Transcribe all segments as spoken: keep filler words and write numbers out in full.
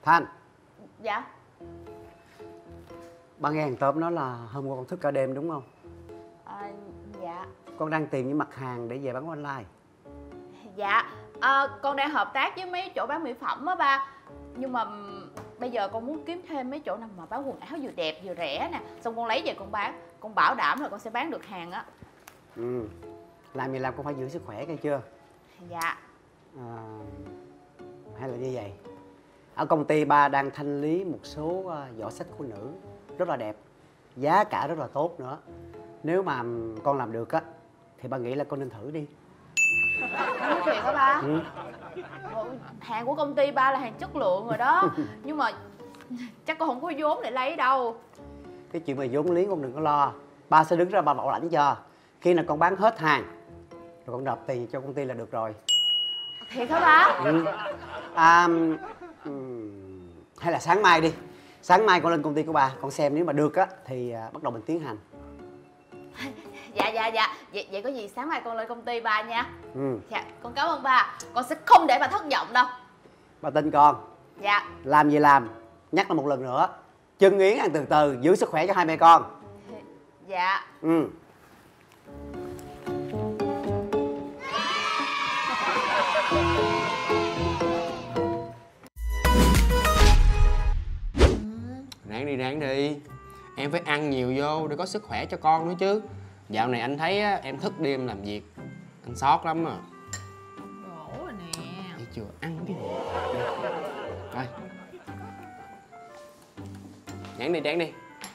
Thanh. Dạ. Ba nghe hàng xóm nói là hôm qua con thức cả đêm đúng không? À, dạ. Con đang tìm những mặt hàng để về bán online. Dạ. À, con đang hợp tác với mấy chỗ bán mỹ phẩm á ba. Nhưng mà bây giờ con muốn kiếm thêm mấy chỗ nào mà bán quần áo vừa đẹp vừa rẻ nè, xong con lấy về con bán. Con bảo đảm là con sẽ bán được hàng á. Ừ. Làm gì làm con phải giữ sức khỏe, nghe chưa? Dạ. À, hay là như vậy, ở công ty ba đang thanh lý một số giỏ xách của nữ rất là đẹp, giá cả rất là tốt nữa. Nếu mà con làm được á thì ba nghĩ là con nên thử đi. Nói thiệt hả ba? Ừ. Hàng của công ty ba là hàng chất lượng rồi đó. Nhưng mà chắc con không có vốn để lấy đâu. Cái chuyện mà vốn liếng con đừng có lo, ba sẽ đứng ra ba bảo lãnh cho. Khi nào con bán hết hàng rồi con nộp tiền cho công ty là được rồi. Thiệt hả ba? Ừ. À, um, hay là sáng mai đi, sáng mai con lên công ty của bà, con xem nếu mà được á thì uh, bắt đầu mình tiến hành. Dạ dạ dạ. Vậy, vậy có gì sáng mai con lên công ty ba nha. Ừ. Dạ, con cảm ơn ba. Con sẽ không để bà thất vọng đâu. Ba tin con. Dạ. Làm gì làm, nhắc lại một lần nữa, chân yến ăn từ từ, giữ sức khỏe cho hai mẹ con. Dạ. Ừ. Ráng đi, ráng đi. Em phải ăn nhiều vô để có sức khỏe cho con nữa chứ. Dạo này anh thấy á, em thức đêm làm việc, anh sót lắm à. Đổ rồi nè. Thấy chưa, ăn cái gì. Rồi. Ráng đi, ráng đi.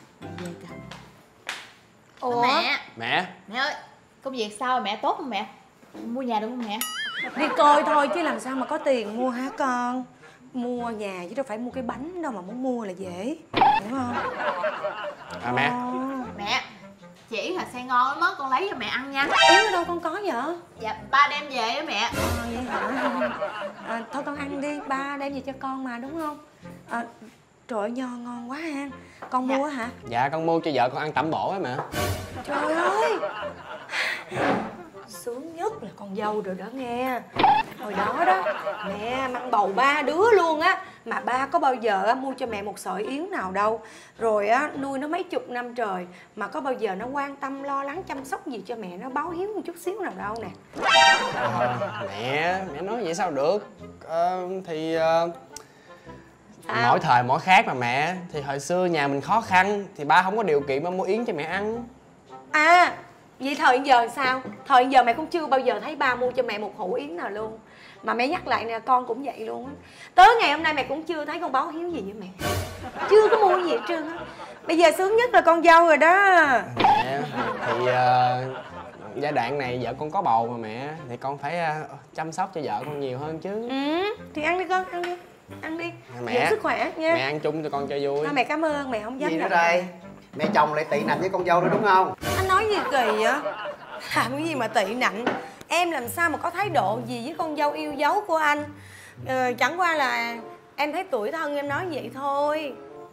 Ủa? Mẹ. Mẹ. Mẹ ơi, công việc sao mẹ, tốt không mẹ? Mua nhà được không mẹ? Đi coi thôi chứ làm sao mà có tiền mua hả con? Mua nhà chứ đâu phải mua cái bánh đâu mà muốn mua là dễ, hiểu không? À mẹ. Ờ. Mẹ, chỉ là xe ngon lắm á, con lấy cho mẹ ăn nha. Yến ở đâu con có vậy? Dạ, ba đem về á mẹ. À, vậy hả? À, thôi con ăn đi, ba đem về cho con mà đúng không? À, trời ơi, nho ngon quá ha. Con Dạ. mua hả? Dạ con mua cho vợ con ăn tẩm bổ á mẹ. Trời ơi, sướng nhất là con dâu rồi đó nghe. Hồi đó đó mẹ mang bầu ba đứa luôn á, mà ba có bao giờ á mua cho mẹ một sợi yến nào đâu. Rồi á nuôi nó mấy chục năm trời mà có bao giờ nó quan tâm lo lắng chăm sóc gì cho mẹ nó báo hiếu một chút xíu nào đâu nè. À, mẹ, mẹ nói vậy sao được. Ờ, thì uh, mỗi thời mỗi khác mà mẹ. Thì hồi xưa nhà mình khó khăn thì ba không có điều kiện mà mua yến cho mẹ ăn. À, vậy thời giờ sao? Thời giờ mẹ cũng chưa bao giờ thấy ba mua cho mẹ một hũ yến nào luôn. Mà mẹ nhắc lại nè, con cũng vậy luôn á. Tới ngày hôm nay mẹ cũng chưa thấy con báo hiếu gì với mẹ. Chưa có mua gì hết trơn á. Bây giờ sướng nhất là con dâu rồi đó. Mẹ, thì uh, giai đoạn này vợ con có bầu mà mẹ. Thì con phải uh, chăm sóc cho vợ con nhiều hơn chứ. Ừ, thì ăn đi con, ăn đi. Ăn đi, mẹ, giữ sức khỏe nha. Mẹ ăn chung cho con cho vui. À, mẹ cảm ơn, mẹ không dám Gì nữa nhận đây? Mẹ chồng lại tị nạnh với con dâu nữa đúng không? Anh nói gì kỳ vậy? Làm cái gì mà tị nạnh? Em làm sao mà có thái độ gì với con dâu yêu dấu của anh? Ờ, chẳng qua là em thấy tủi thân em nói vậy thôi.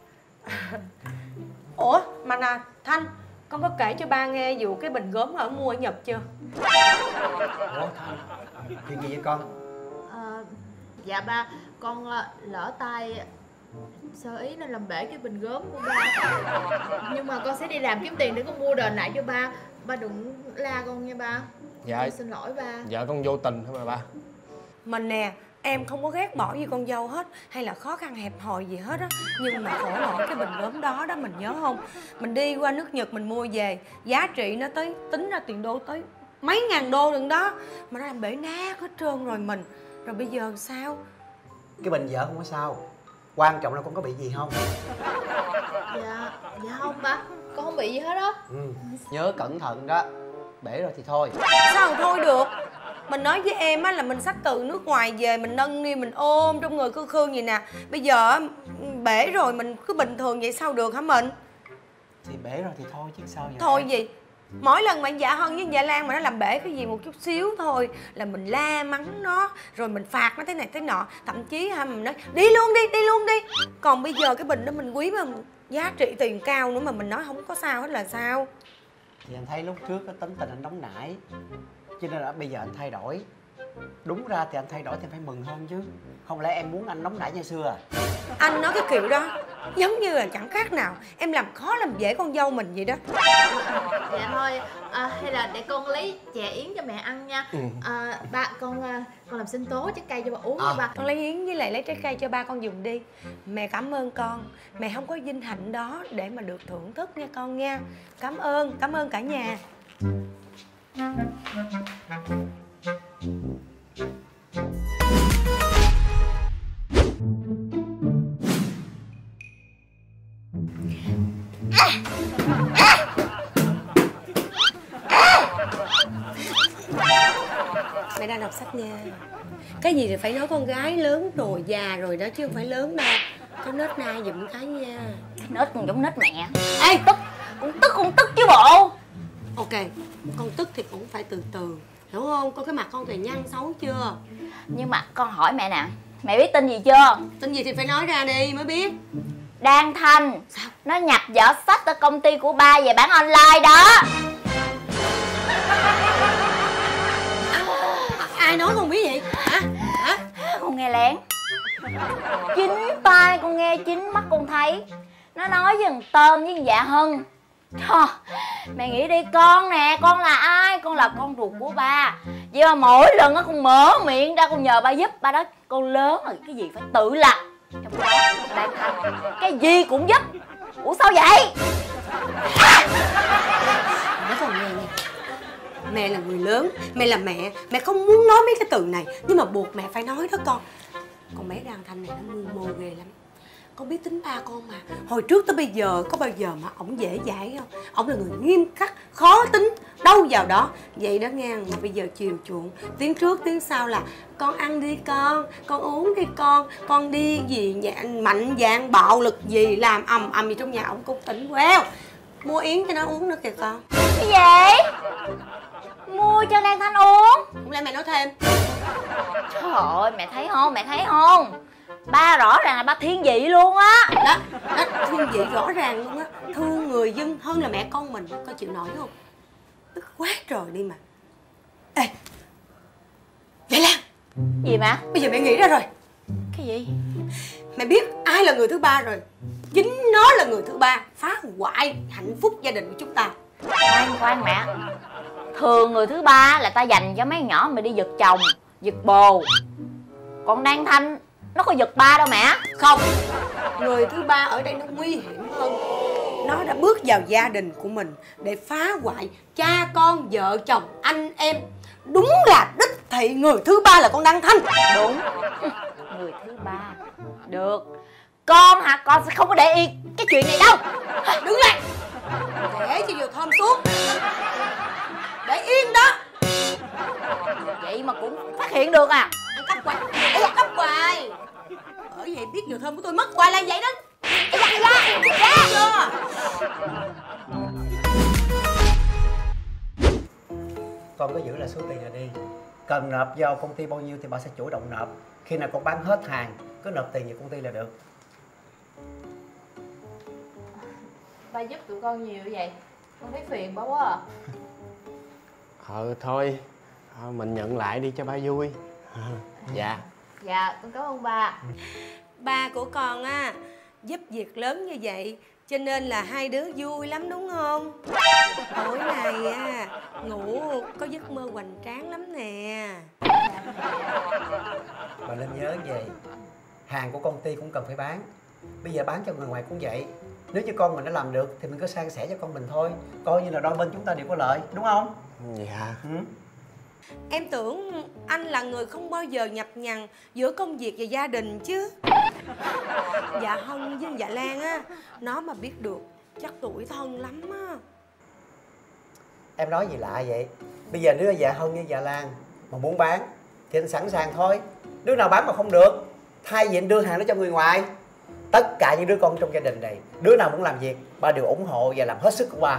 Ủa mà nè Thanh, con có kể cho ba nghe vụ cái bình gốm ở mua ở Nhật chưa? Ủa Thanh, chuyện gì vậy con? À, dạ ba, con lỡ tay sơ ý nên làm bể cái bình gốm của ba. Nhưng mà con sẽ đi làm kiếm tiền để con mua đền lại cho ba. Ba đừng la con nha ba. Dạ. Con xin lỗi ba. Vợ con vô tình thôi mà ba. Mình nè, em không có ghét bỏ gì con dâu hết, hay là khó khăn hẹp hòi gì hết á. Nhưng mà khổ nổi cái bình gốm đó đó, mình nhớ không? Mình đi qua nước Nhật mình mua về, giá trị nó tới, tính ra tiền đô tới mấy ngàn đô đừng đó. Mà nó làm bể nát hết trơn rồi mình. Rồi bây giờ sao? Cái bình vợ không có sao, quan trọng là con có bị gì không? Dạ, dạ không ba, con không bị gì hết á. Ừ, nhớ cẩn thận đó. Bể rồi thì thôi. Sao thôi được? Mình nói với em á là mình xách từ nước ngoài về, mình nâng niu mình ôm trong người khư khư vậy nè. Bây giờ bể rồi mình cứ bình thường vậy sao được hả mình? Thì bể rồi thì thôi chứ sao vậy? Thôi gì? Mỗi lần mà dạ Hân với dạ Lan mà nó làm bể cái gì một chút xíu thôi là mình la mắng nó, rồi mình phạt nó thế này thế nọ. Thậm chí ha mình nói đi luôn đi, đi luôn đi. Còn bây giờ cái bình đó mình quý mà giá trị tiền cao nữa mà mình nói không có sao hết là sao? Thì anh thấy lúc trước cái tính tình anh nóng nảy, cho nên là bây giờ anh thay đổi. Đúng ra thì anh thay đổi thì phải mừng hơn chứ. Không lẽ em muốn anh nóng nảy như xưa à? Anh nói cái kiểu đó giống như là chẳng khác nào em làm khó làm dễ con dâu mình vậy đó. Dạ thôi, à, hay là để con lấy chè yến cho mẹ ăn nha. Ừ. à, Ba, con à, con làm sinh tố trái cây cho ba uống À. nha ba. Con lấy yến với lại lấy trái cây cho ba con dùng đi. Mẹ cảm ơn con. Mẹ không có vinh hạnh đó để mà được thưởng thức nha con nha. Cảm ơn, cảm ơn cả nhà. Mẹ đang đọc sách nha. Cái gì thì phải nói con gái lớn rồi, già rồi đó chứ không phải lớn đâu. Có nết na giùm cái nha. Nết con giống nết mẹ. Ê, tức, con tức con tức chứ bộ. Ok, con tức thì cũng phải từ từ, hiểu không? Coi cái mặt con thì nhăn xấu chưa? Nhưng mà con hỏi mẹ nè, mẹ biết tin gì chưa? Tin gì thì phải nói ra đi mới biết. Đan Thanh. Sao? Nó nhập giỏ sách ở công ty của ba về bán online đó. Ai nói con biết vậy? Hả? Hả? Con nghe lén. Chính tai con nghe, chính mắt con thấy. Nó nói với thằng Tôm với thằng Dạ Hân. Thôi, mẹ nghĩ đi, con nè, con là ai? Con là con ruột của ba. Vậy mà mỗi lần á con mở miệng ra con nhờ ba giúp, ba nói con lớn rồi cái gì phải tự làm. Trong đó Đan Thanh cái gì cũng giúp. Ủa sao vậy? Nói con nghe nha. Mẹ là người lớn, mẹ là mẹ. Mẹ không muốn nói mấy cái từ này, nhưng mà buộc mẹ phải nói đó con. Con bé Đan Thanh này nó mưu mô ghê lắm. Con biết tính ba con mà. Hồi trước tới bây giờ có bao giờ mà ổng dễ dãi không? Ổng là người nghiêm khắc, khó tính, đâu vào đó. Vậy đó nghe, mà bây giờ chiều chuộng, tiếng trước tiếng sau là con ăn đi con, con uống đi con, con đi gì nhạn, mạnh dạn bạo lực gì, làm ầm ầm gì trong nhà ổng cũng tỉnh queo. Mua yến cho nó uống nữa kìa con. Cái gì? Mua cho Đan Thanh uống? Không lẽ mẹ nói thêm? Trời ơi, mẹ thấy không, mẹ thấy không? Ba rõ ràng là ba thiên vị luôn á. Đó, đó, thương vị rõ ràng luôn á. Thương người dân hơn là mẹ con mình. Con chịu nổi không? Tức quá trời đi mà. Ê, vậy Lan. Gì mà? Bây giờ mẹ nghĩ ra rồi. Cái gì? Mẹ biết ai là người thứ ba rồi. Chính nó là người thứ ba phá hoại hạnh phúc gia đình của chúng ta. Khoan khoan mẹ. Thường người thứ ba là ta dành cho mấy nhỏ mà đi giật chồng, giật bồ. Còn Đan Thanh nó có giật ba đâu mẹ. Không, người thứ ba ở đây nó nguy hiểm hơn. Nó đã bước vào gia đình của mình để phá hoại cha con, vợ chồng, anh em. Đúng là đích thị người thứ ba là con Đan Thanh. Đúng. Người thứ ba. Được. Con hả? Con sẽ không có để yên cái chuyện này đâu. Đứng lại. Để cho vừa thơm suốt. Để yên đó. Vậy mà cũng phát hiện được à? Ăn cắp hoài. Ê, cắp hoài. Bởi vậy biết vừa thơm của tôi mất hoài là vậy đó. Ê, ra, ra, ra. Chưa? Con có giữ lại số tiền này đi. Cần nộp vào công ty bao nhiêu thì bà sẽ chủ động nộp. Khi nào con bán hết hàng, cứ nộp tiền vào công ty là được. Ba giúp tụi con nhiều vậy, con thấy phiền quá quá à. Ờ thôi, thôi mình nhận lại đi cho ba vui. Dạ. Dạ, con cảm ơn ba. Ba của con á giúp việc lớn như vậy cho nên là hai đứa vui lắm đúng không? Tối nay á ngủ có giấc mơ hoành tráng lắm nè. Bà nên nhớ về hàng của công ty cũng cần phải bán. Bây giờ bán cho người ngoài cũng vậy. Nếu như con mình đã làm được thì mình cứ san sẻ cho con mình thôi. Coi như là đôi bên chúng ta đều có lợi, đúng không? Dạ. Ừ. Em tưởng anh là người không bao giờ nhập nhằng giữa công việc và gia đình chứ. Dạ Hân với dạ Lan á, nó mà biết được chắc tủi thân lắm á. Em nói gì lạ vậy? Bây giờ nếu dạ Hân với dạ Lan mà muốn bán thì anh sẵn sàng thôi. Đứa nào bán mà không được, thay vì anh đưa hàng đó cho người ngoài. Tất cả những đứa con trong gia đình này, đứa nào muốn làm việc, ba đều ủng hộ và làm hết sức của ba.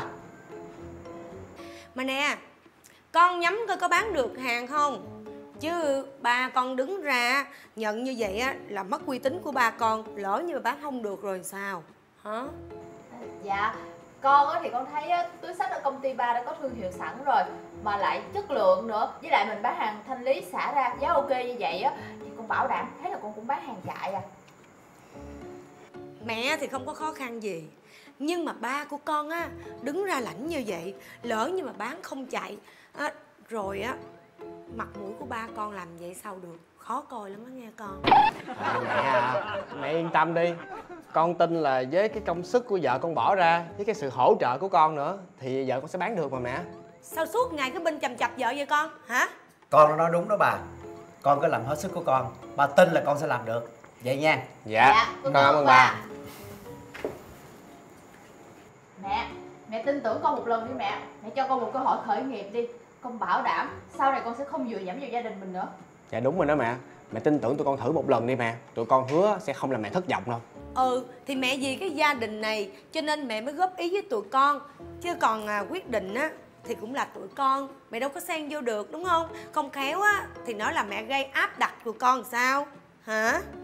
Mà nè, con nhắm coi có bán được hàng không? Chứ ba con đứng ra nhận như vậy á là mất uy tín của ba con. Lỡ như mà bán không được rồi sao? Hả? Dạ, con á thì con thấy á, túi xách ở công ty ba đã có thương hiệu sẵn rồi, mà lại chất lượng nữa. Với lại mình bán hàng thanh lý xả ra giá ok như vậy á, thì con bảo đảm thế là con cũng bán hàng chạy à. Mẹ thì không có khó khăn gì, nhưng mà ba của con á đứng ra lãnh như vậy, lỡ như mà bán không chạy á, rồi á mặt mũi của ba con làm vậy sao được, khó coi lắm á nghe con. À, mẹ à, mẹ yên tâm đi. Con tin là với cái công sức của vợ con bỏ ra, với cái sự hỗ trợ của con nữa, thì vợ con sẽ bán được mà mẹ. Sao suốt ngày cứ binh chầm chập vợ vậy con hả? Con nó nói đúng đó bà. Con cứ làm hết sức của con. Bà tin là con sẽ làm được. Vậy nha. Dạ, Dạ, con con cảm ơn ba. Mẹ, mẹ tin tưởng con một lần đi mẹ. Mẹ cho con một cơ hội khởi nghiệp đi. Con bảo đảm sau này con sẽ không dựa dẫm vào gia đình mình nữa. Dạ đúng rồi đó mẹ. Mẹ tin tưởng tụi con thử một lần đi mẹ. Tụi con hứa sẽ không làm mẹ thất vọng đâu. Ừ, thì mẹ vì cái gia đình này cho nên mẹ mới góp ý với tụi con. Chứ còn à, quyết định á thì cũng là tụi con, mẹ đâu có xen vô được đúng không? Không khéo á thì nói là mẹ gây áp đặt tụi con sao hả?